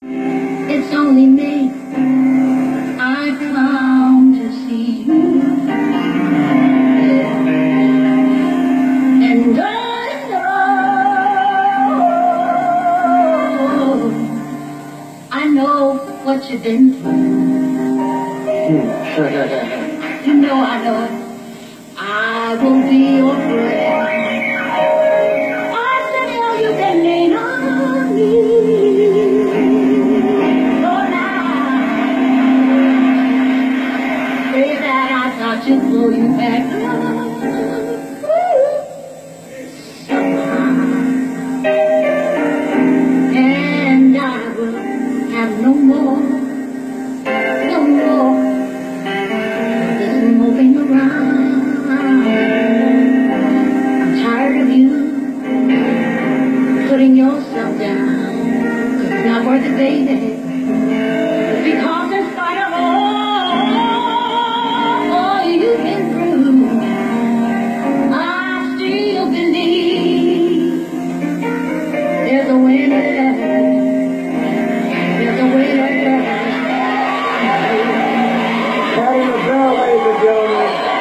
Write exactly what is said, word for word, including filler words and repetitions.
It's only me. I've come to see you. And I know, I know what you've been through. You know I know it. I will be your friend. Arsenio, you can lean on me. To pull you back somehow, and I will have no more, no more this moving around. I'm tired of you putting yourself down. It's not worth it, baby, because in spite of all you've been through, I still believe there's a winner, there's a winner. Patti LaBelle, ladies and gentlemen.